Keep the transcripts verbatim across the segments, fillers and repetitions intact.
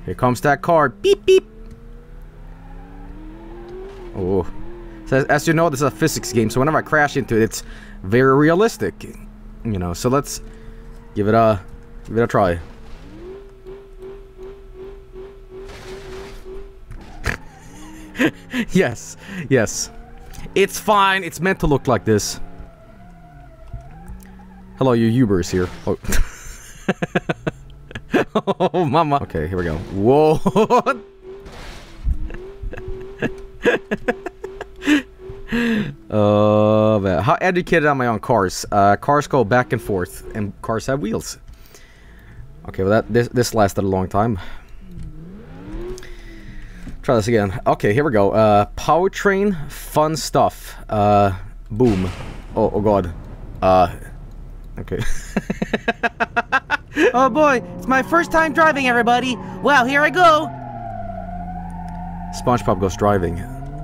Here comes that car. Beep, beep. Oh. So as, as you know, this is a physics game, so whenever I crash into it, it's very realistic. You know, so let's give it a, give it a try. Yes, yes. It's fine, it's meant to look like this. Hello, you Ubers here. Oh. Oh, mama. Okay, here we go. Whoa. Uh, man. How educated am I on cars? Uh, cars go back and forth, and cars have wheels. Okay, well that this this lasted a long time. Try this again. Okay, here we go. Uh, powertrain, fun stuff. Uh, boom. Oh, oh god. Uh, okay. Oh boy, it's my first time driving, everybody. Well, here I go. SpongeBob goes driving.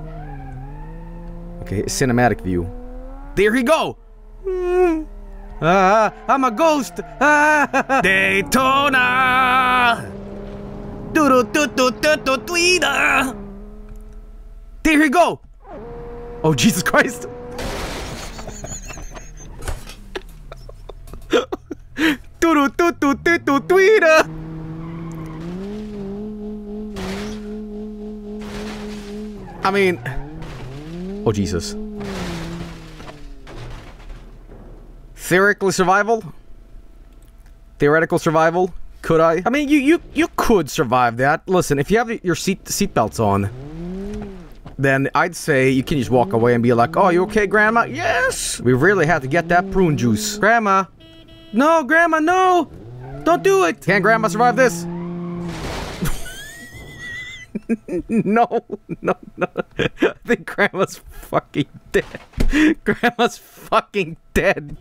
Okay, cinematic view. There he go! Mm. Ah, I'm a ghost! Ah. Daytona! Do-do-do-do-do-do-tweeda! There he go! Oh, Jesus Christ! Do-do-do-do-do-tweeda! I mean... Oh, Jesus. Theoretical survival? Theoretical survival? Could I? I mean, you you you could survive that. Listen, if you have your seat seatbelts on, then I'd say you can just walk away and be like, "Oh, you okay, Grandma?" Yes. We really have to get that prune juice, Grandma. No, Grandma, no! Don't do it! Can Grandma survive this? No, no, no. I think Grandma's fucking dead. Grandma's fucking dead.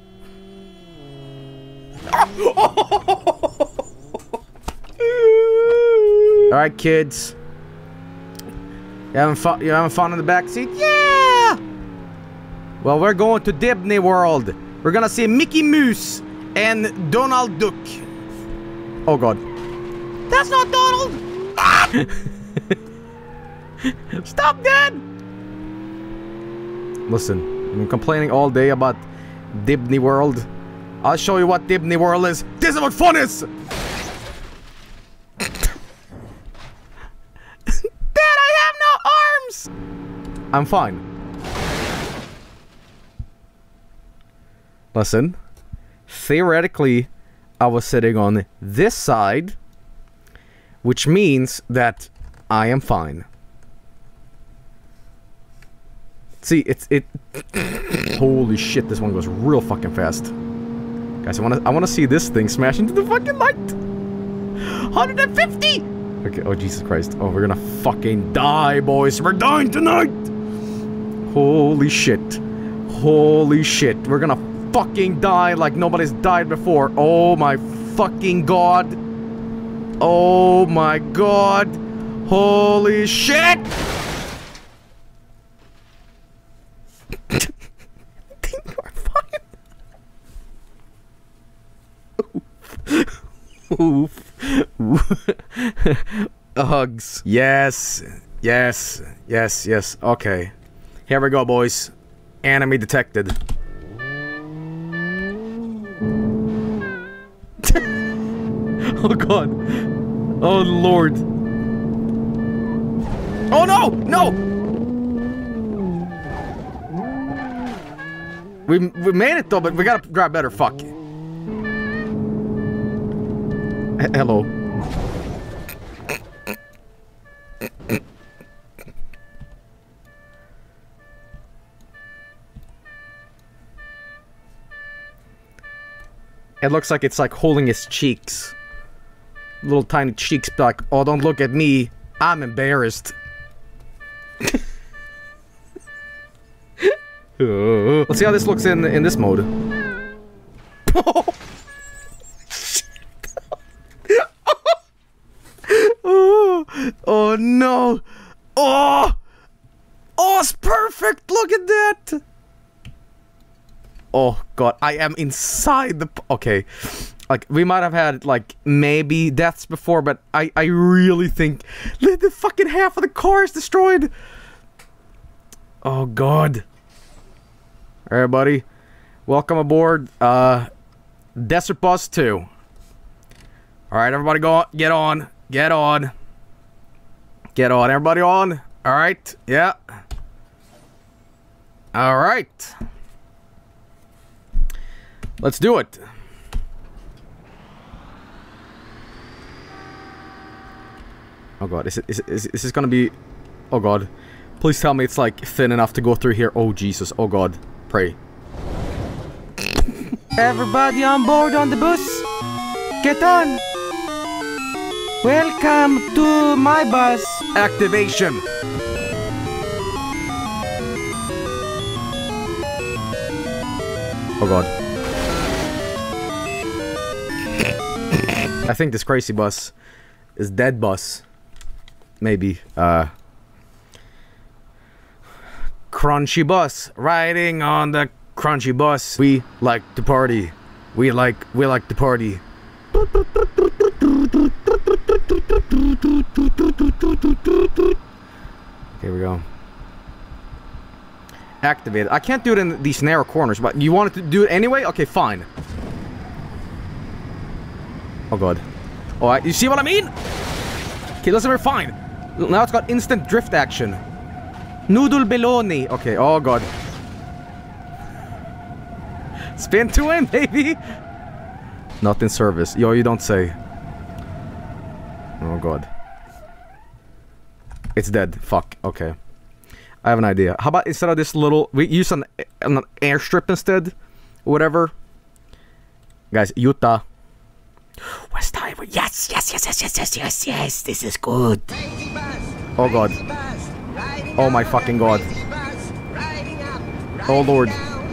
Alright, kids. You having fun? You having fun in the back seat? Yeah! Well, we're going to Disney World. We're gonna see Mickey Mouse and Donald Duck. Oh god. That's not Donald! Ah! Stop that! Listen, I've been complaining all day about Disney World. I'll show you what Disney World is. This is what fun is! Dad, I have no arms! I'm fine. Listen, theoretically, I was sitting on this side, which means that I am fine. See, it's it. Holy shit! This one goes real fucking fast, guys. I want to I want to see this thing smash into the fucking light. one hundred fifty. Okay. Oh Jesus Christ! Oh, we're gonna fucking die, boys. We're dying tonight. Holy shit! Holy shit! We're gonna fucking die like nobody's died before. Oh my fucking god! Oh my god! Holy shit! Oof. Oof. Hugs. Yes. Yes. Yes. Yes. Okay. Here we go, boys. Enemy detected. Oh god. Oh lord. Oh no! No! We, we made it though, but we gotta grab better. Fuck. H hello. It looks like it's like holding his cheeks. Little tiny cheeks like, oh, don't look at me. I'm embarrassed. uh, let's see how this looks in in this mode. Oh, oh no! Oh, oh, it's perfect. Look at that. Oh god, I am inside the. Okay, Like, we might have had, like, maybe deaths before, but I, I really think the, the fucking half of the car is destroyed. Oh, God. Alright, buddy. Welcome aboard, uh, Desert Bus two. Alright, everybody go on. Get on. Get on. Get on. Everybody on. Alright. Yeah. Alright. Let's do it. Oh god, is it, is, it, is, is this gonna be... Oh god. Please tell me it's like thin enough to go through here. Oh Jesus, oh god. Pray. Everybody on board on the bus. Get on. Welcome to my bus. Activation. Oh god. I think this crazy bus is dead bus. Maybe. Uh... Crunchy bus. Riding on the crunchy bus. We like to party. We like, we like to party. Here we go. Activate it. I can't do it in these narrow corners, but you wanted to do it anyway? Okay, fine. Oh god. Oh, I, you see what I mean? Okay, listen, we're fine. Now it's got instant drift action. Noodle Beloni. Okay, oh god. Spin to him, baby! Not in service. Yo, you don't say. Oh god. It's dead. Fuck. Okay. I have an idea. How about instead of this little... We use an, an airstrip instead? Whatever. Guys, Utah. West Highway. Yes, yes, yes, yes, yes, yes, yes, yes. This is good. Oh god. Oh my fucking god. Oh lord.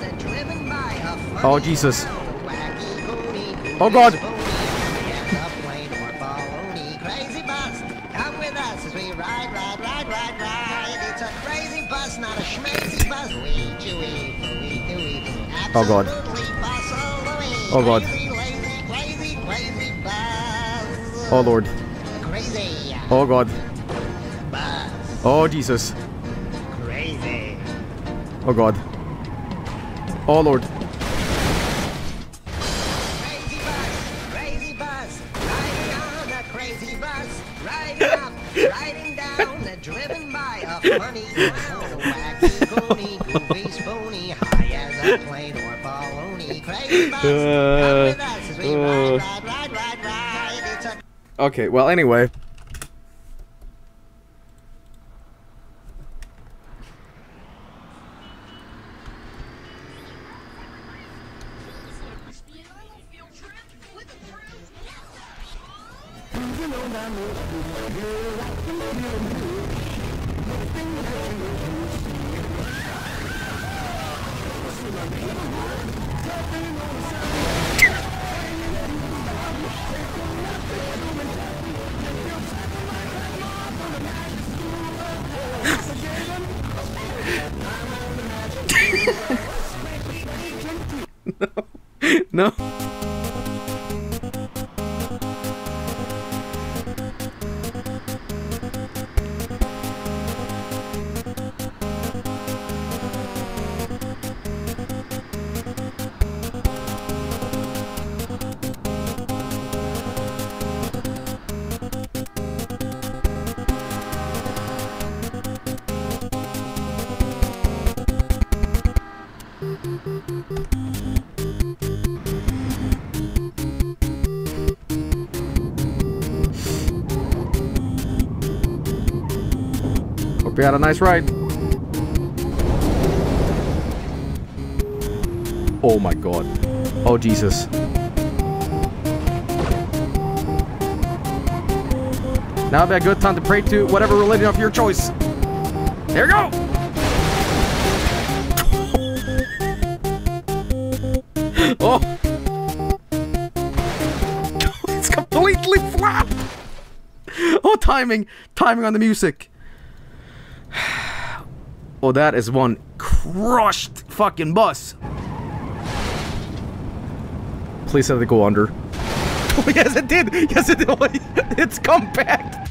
Oh Jesus. Oh god. Oh god. Oh god. Oh lord. Oh god. Oh Jesus. Oh god. Oh lord. Crazy bus, riding on a crazy bus, riding up, riding down, driven by a funny clown, wacky, goony, goofy, spoony, high as a plane or baloney. Crazy bus, come with us as we ride, ride, ride, ride, ride. It's a... Okay, well, anyway. No. No. Hope you had a nice ride. Oh my god. Oh Jesus. Now would be a good time to pray to whatever religion of your choice. Here we go! Oh! It's completely flat! Oh, timing! Timing on the music. Oh, that is one crushed fucking bus. Please let it go under. Oh, yes, it did! Yes, it did! It's come back!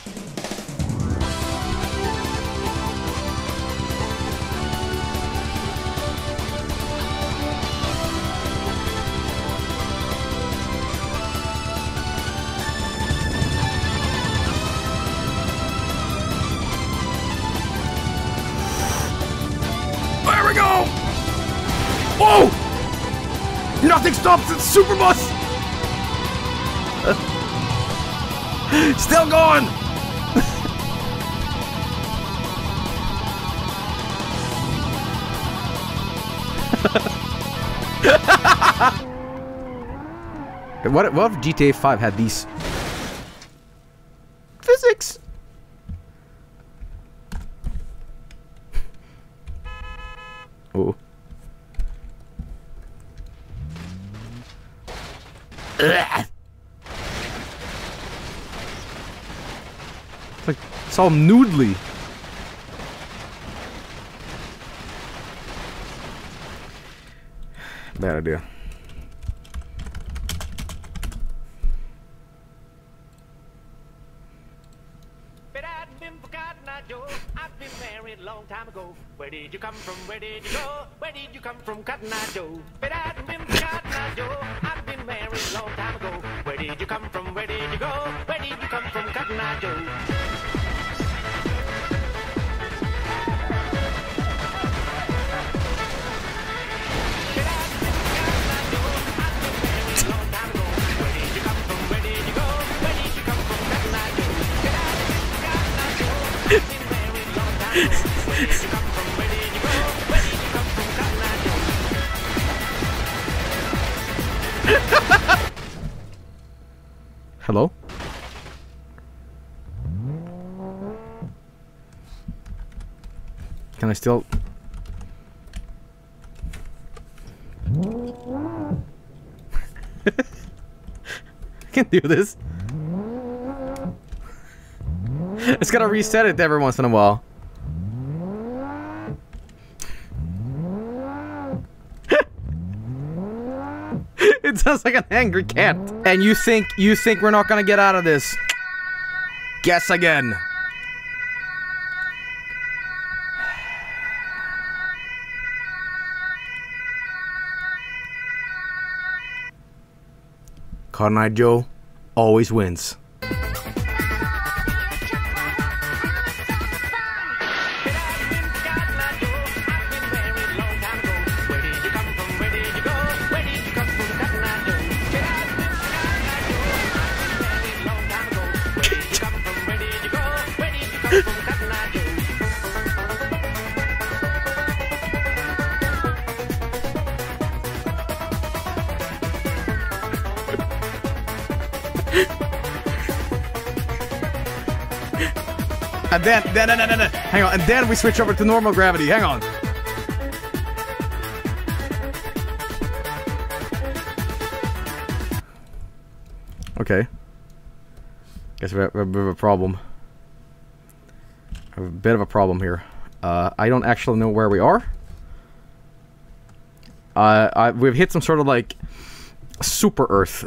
There we go! Whoa! Nothing stops its super bus! Still going! what, what if G T A five had these physics? Oh. Ugh. It's like, it's all noodly. Bad idea. But I've been forgotten, I Joe. I've been married a long time ago. Where did you come from? Where did you go? Where did you come from, Cotton Eye Joe? But I've been forgotten, I Joe. I've been married a long time ago. Where did you come from? Where did you go? Where did you come from, Cotton Eye Joe? Hello? Can I still... I can do this. It's gotta reset it every once in a while. It sounds like an angry cat. And you think you think we're not gonna get out of this? Guess again. Cotton Eye Joe always wins. And then, then, then, then, then, hang on, and then we switch over to normal gravity. Hang on. Okay. Guess we have a bit of a problem. I have a bit of a problem here. Uh, I don't actually know where we are. Uh, I, we've hit some sort of like super Earth.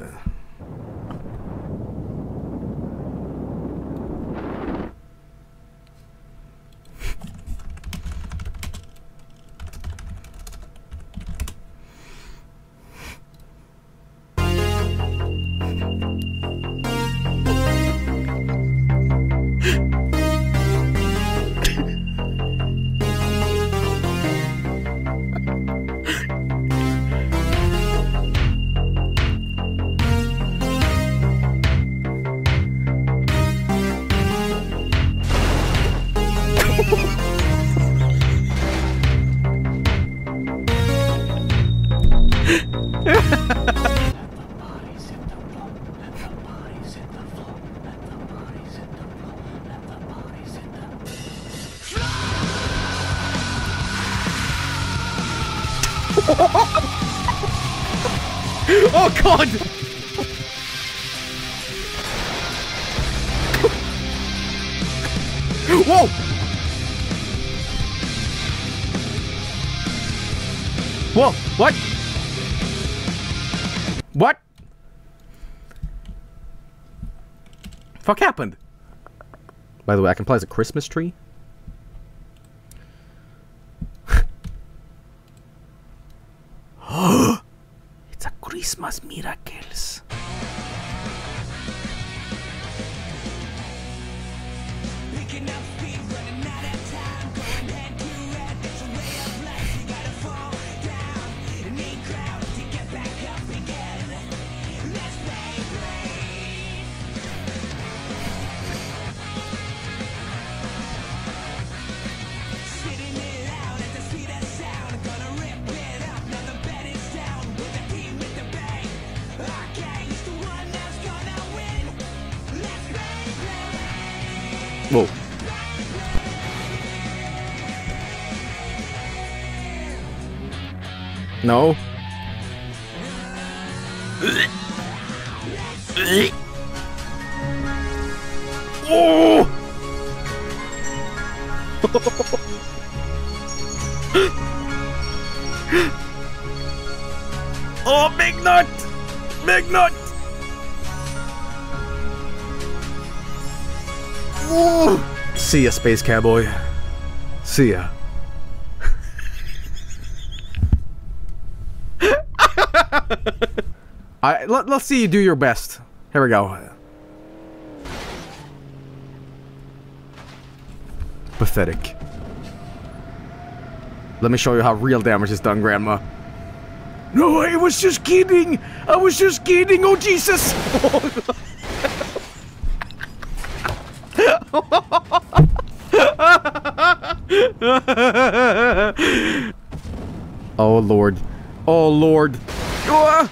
Oh god! Whoa! Whoa! What? What? Fuck happened? By the way, I can play as a Christmas tree. It's a Christmas miracles. Whoa. No. Oh! Oh, big nut! Big nut! Ooh. See ya, Space Cowboy. See ya. I let, let's see you do your best. Here we go. Pathetic. Let me show you how real damage is done, Grandma. No, I was just kidding. I was just kidding. Oh, Jesus. Oh, Lord. Oh, Lord. Ah!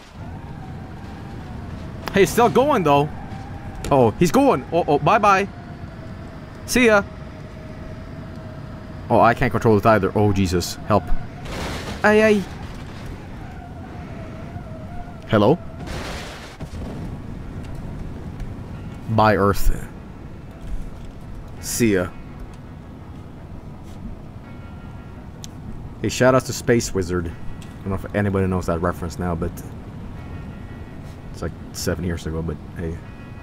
Hey, he's still going, though. Oh, he's going. Oh, oh, bye-bye. See ya. Oh, I can't control it either. Oh, Jesus. Help. Ay, ay. Hello? Bye, Earth. See ya. Hey, shout out to Space Wizard. I don't know if anybody knows that reference now, but it's like seven years ago, but hey.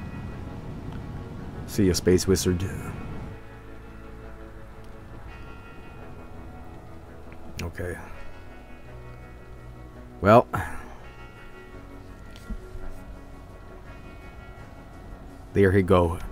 See ya, Space Wizard. Okay. Well. There he go.